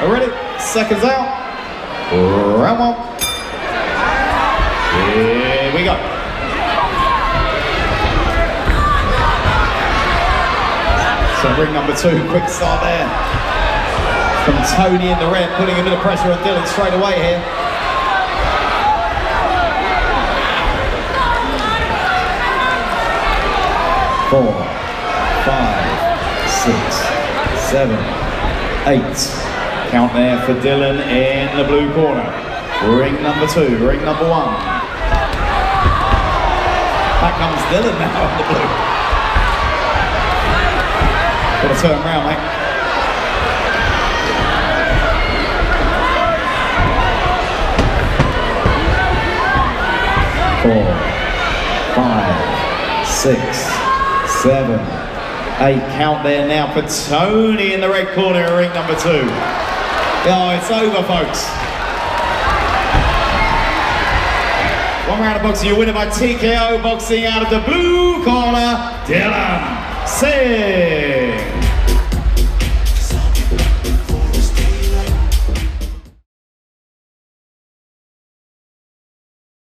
Ready? Seconds out. Round one. Here we go. So ring number 2, quick start there. From Tony in the red, putting a bit of pressure on Dylan straight away here. Four, 5, 6, 7, 8. Count there for Dylan in the blue corner. Ring number 2, ring number 1. Back comes Dylan now in the blue. Got to turn around, mate. Four, 5, 6, 7, 8. Count there now for Tony in the red corner, ring number 2. Oh, it's over, folks. One round of boxing, your winner by TKO, boxing out of the blue corner, Dylan Singh.